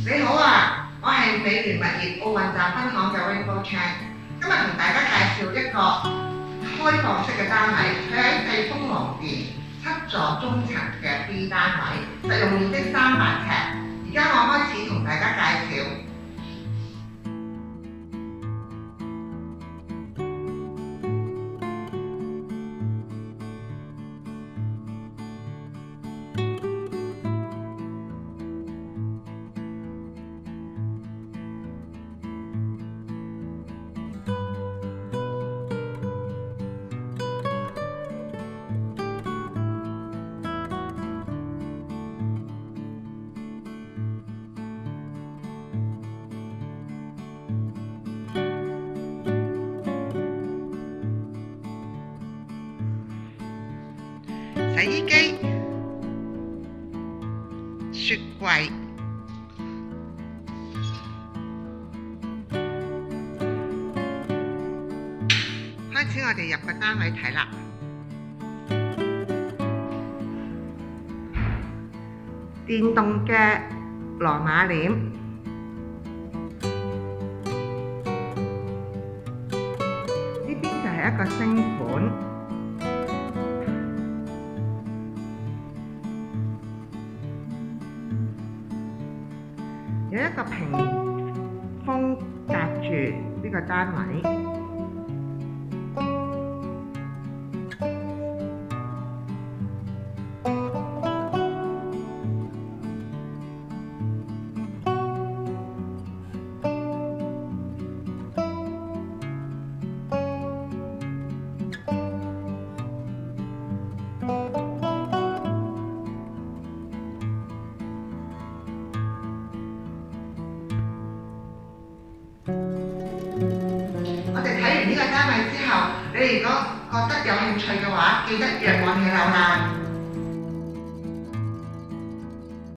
你好啊，我係美聯物業奧運站分行嘅 Rainbow Chan，今日同大家介紹一個開放式嘅單位，佢喺避風塘店7座中層嘅 B 單位，實用面積300尺。而家我開始同大家介紹。洗衣機、雪櫃、開始我哋入個單位睇啦。電動嘅羅馬簾，呢邊就係一個星盤。有一個屏風隔住呢個單位，我哋睇完呢個單位之後，你如果覺得有興趣嘅話，記得約我哋瀏覽。